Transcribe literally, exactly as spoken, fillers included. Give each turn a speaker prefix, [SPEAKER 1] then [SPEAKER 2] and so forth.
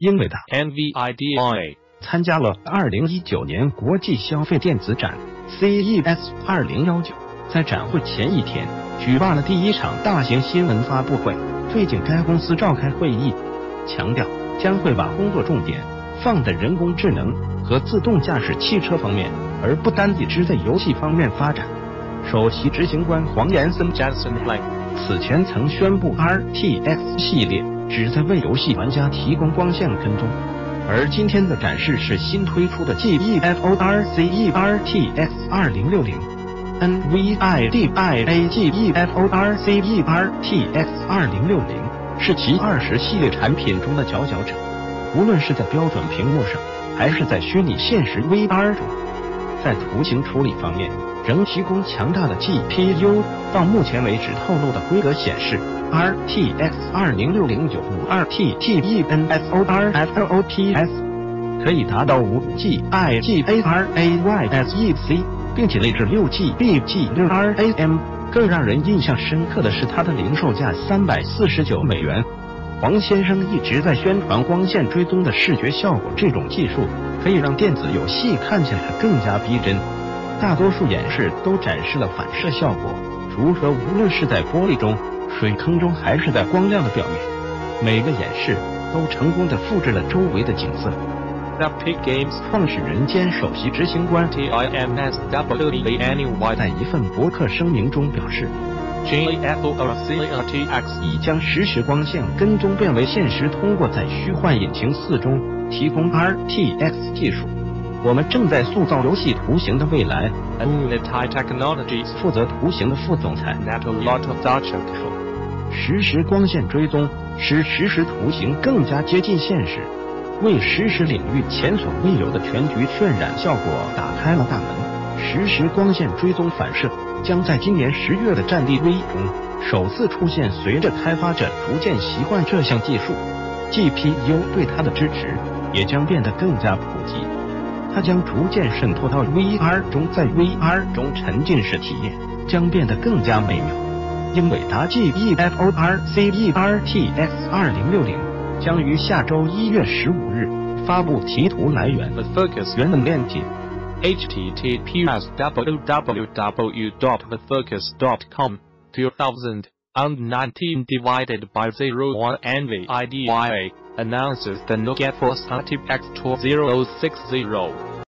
[SPEAKER 1] 英伟达
[SPEAKER 2] NVIDIA
[SPEAKER 1] 参加了二零一九年国际消费电子展 C E S 二零一九，在展会前一天举办了第一场大型新闻发布会。最近该公司召开会议，强调将会把工作重点放在人工智能和自动驾驶汽车方面，而不单只是在游戏方面发展。首席执行官黄延森 Jensen Huang 此前曾宣布 R T X 系列旨在为游戏玩家提供光线跟踪，而今天的展示是新推出的 G E F O R C E R T X 二零六零。NVIDIA G E F O R C E R T X 二零六零是其二十系列产品中的佼佼者，无论是在标准屏幕上，还是在虚拟现实 V R 中。在图形处理方面，仍提供强大的 G P U。到目前为止透露的规格显示 ，R T X 二零六零九五二 T T E N S O R F L O P S 可以达到五 G I G A R A Y S E C。并且内置六 G B G 六 R A M， 更让人印象深刻的是它的零售价三百四十九美元。黄先生一直在宣传光线追踪的视觉效果，这种技术可以让电子游戏看起来更加逼真。大多数演示都展示了反射效果，如何无论是在玻璃中、水坑中，还是在光亮的表面，每个演示都成功地复制了周围的景色。
[SPEAKER 2] Epic Games
[SPEAKER 1] 创始人兼首席执行官
[SPEAKER 2] T I M S W D A N Y
[SPEAKER 1] 在一份博客声明中表示
[SPEAKER 2] ，G E F O R C E R T X
[SPEAKER 1] 已将实时光线跟踪变为现实，通过在虚幻引擎四中提供 R T X 技术。我们正在塑造游戏图形的未来。
[SPEAKER 2] Unitai Technologies
[SPEAKER 1] 负责图形的副总裁
[SPEAKER 2] Nato Lotto Dachuk
[SPEAKER 1] 说，实时光线追踪使实时图形更加接近现实，为实时领域前所未有的全局渲染效果打开了大门。实时光线追踪反射将在今年十月的战地 V 中首次出现，随着开发者逐渐习惯这项技术 ，G P U 对它的支持也将变得更加普及。它将逐渐渗透到 V R 中，在 V R 中沉浸式体验将变得更加美妙。英伟达 G E F O R C E R T X 二零六零将于下周一月十五日发布题图来源
[SPEAKER 2] The Focus
[SPEAKER 1] 原的链接
[SPEAKER 2] H T T P S W W W dot the focus dot com two thousand nineteen divided by zero one NVIDIA announces the Nokia Force Active X two thousand sixty.